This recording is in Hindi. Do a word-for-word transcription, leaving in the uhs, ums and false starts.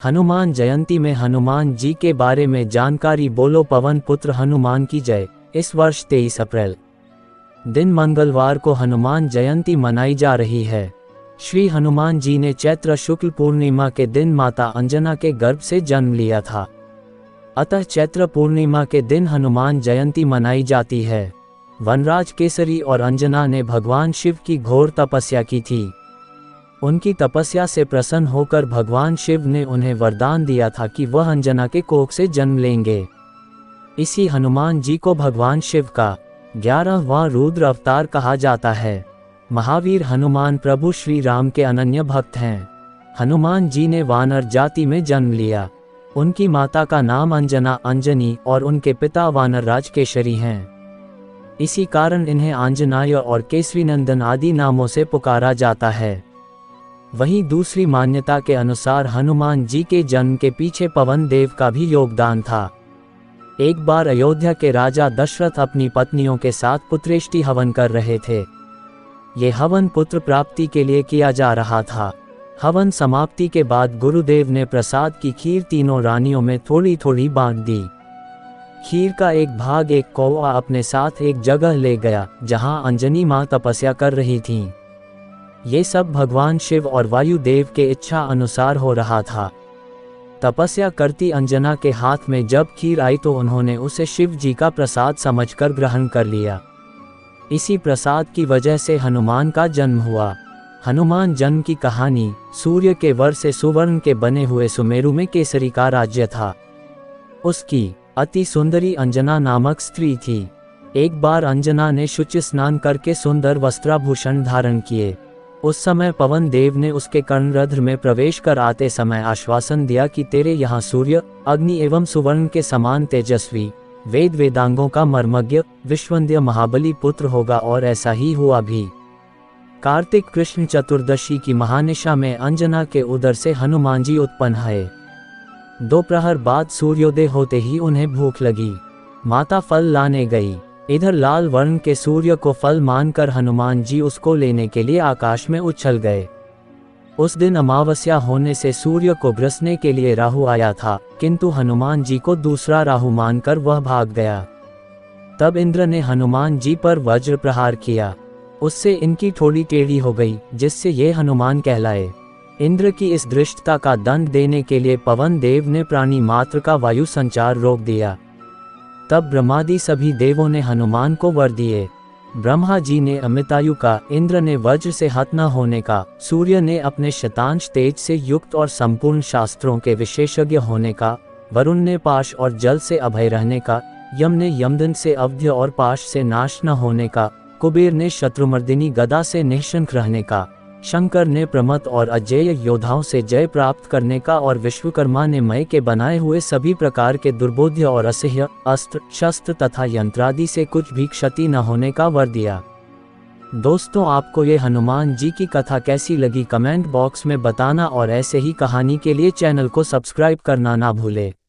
हनुमान जयंती में हनुमान जी के बारे में जानकारी। बोलो पवन पुत्र हनुमान की जय। इस वर्ष तेईस अप्रैल दिन मंगलवार को हनुमान जयंती मनाई जा रही है। श्री हनुमान जी ने चैत्र शुक्ल पूर्णिमा के दिन माता अंजना के गर्भ से जन्म लिया था। अतः चैत्र पूर्णिमा के दिन हनुमान जयंती मनाई जाती है। वनराज केसरी और अंजना ने भगवान शिव की घोर तपस्या की थी। उनकी तपस्या से प्रसन्न होकर भगवान शिव ने उन्हें वरदान दिया था कि वह अंजना के कोख से जन्म लेंगे। इसी हनुमान जी को भगवान शिव का ग्यारहवां रुद्र अवतार कहा जाता है। महावीर हनुमान प्रभु श्री राम के अनन्य भक्त हैं। हनुमान जी ने वानर जाति में जन्म लिया। उनकी माता का नाम अंजना अंजनी और उनके पिता वानरराज केसरी हैं। इसी कारण इन्हें आंजनाय और केसरी नंदन आदि नामों से पुकारा जाता है। वहीं दूसरी मान्यता के अनुसार हनुमान जी के जन्म के पीछे पवन देव का भी योगदान था। एक बार अयोध्या के राजा दशरथ अपनी पत्नियों के साथ पुत्रेष्टि हवन कर रहे थे। ये हवन पुत्र प्राप्ति के लिए किया जा रहा था। हवन समाप्ति के बाद गुरुदेव ने प्रसाद की खीर तीनों रानियों में थोड़ी थोड़ी बांट दी। खीर का एक भाग एक कौवा अपने साथ एक जगह ले गया जहां अंजनी मां तपस्या कर रही थीं। ये सब भगवान शिव और वायुदेव के इच्छा अनुसार हो रहा था। तपस्या करती अंजना के हाथ में जब खीर आई तो उन्होंने उसे शिव जी का प्रसाद समझकर ग्रहण कर लिया। इसी प्रसाद की वजह से हनुमान का जन्म हुआ। हनुमान जन्म की कहानी। सूर्य के वर से सुवर्ण के बने हुए सुमेरु में केसरी का राज्य था। उसकी अति सुंदरी अंजना नामक स्त्री थी। एक बार अंजना ने शुचि स्नान करके सुंदर वस्त्राभूषण धारण किए। उस समय पवन देव ने उसके कर्णरंध्र में प्रवेश कर आते समय आश्वासन दिया कि तेरे यहाँ सूर्य अग्नि एवं सुवर्ण के समान तेजस्वी वेद वेदांगों का मर्मज्ञ विश्ववंद्य महाबली पुत्र होगा, और ऐसा ही हुआ भी। कार्तिक कृष्ण चतुर्दशी की महानिशा में अंजना के उदर से हनुमान जी उत्पन्न हुए। दोपहर बाद सूर्योदय होते ही उन्हें भूख लगी। माता फल लाने गई। इधर लाल वर्ण के सूर्य को फल मानकर हनुमान जी उसको लेने के लिए आकाश में उछल गए। उस दिन अमावस्या होने से सूर्य को ग्रसने के लिए राहु आया था, किंतु हनुमान जी को दूसरा राहु मानकर वह भाग गया। तब इंद्र ने हनुमान जी पर वज्र प्रहार किया। उससे इनकी ठोड़ी टेढ़ी हो गई, जिससे ये हनुमान कहलाए। इंद्र की इस धृष्टता का दंड देने के लिए पवन देव ने प्राणी मात्र का वायु संचार रोक दिया। तब ब्रह्मादि सभी देवों ने हनुमान को वर दिए। ब्रह्मा जी ने अमितायु का, इंद्र ने वज्र से हत न होने का, सूर्य ने अपने शतांश तेज से युक्त और संपूर्ण शास्त्रों के विशेषज्ञ होने का, वरुण ने पाश और जल से अभय रहने का, यम ने यमदंड से अवध्य और पाश से नाश न होने का, कुबेर ने शत्रुमर्दिनी गदा से निःशंक रहने का, शंकर ने प्रमथ और अजेय योद्धाओं से जय प्राप्त करने का, और विश्वकर्मा ने मय के बनाए हुए सभी प्रकार के दुर्बोध्य और असह्य अस्त्र शस्त्र तथा यंत्रादि से कुछ भी क्षति न होने का वर दिया। दोस्तों, आपको ये हनुमान जी की कथा कैसी लगी कमेंट बॉक्स में बताना, और ऐसे ही कहानी के लिए चैनल को सब्सक्राइब करना ना भूले।